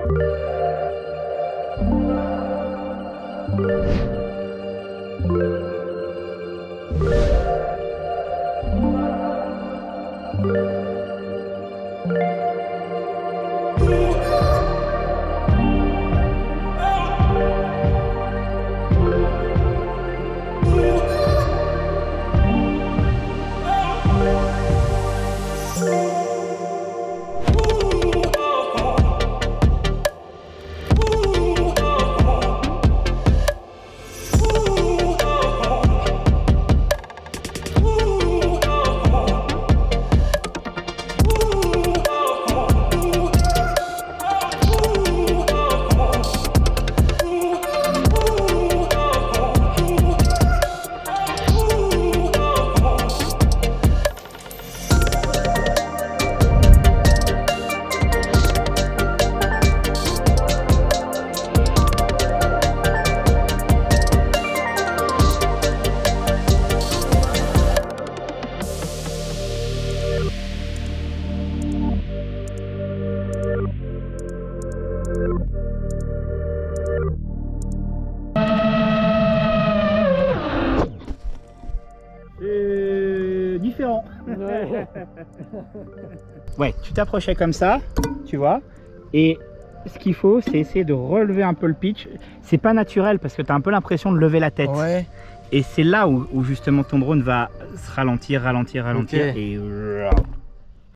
Différent. Ouais, tu t'approchais comme ça, tu vois, et ce qu'il faut, c'est essayer de relever un peu le pitch. C'est pas naturel parce que tu as un peu l'impression de lever la tête. Ouais. Et c'est là où justement ton drone va se ralentir, Okay. et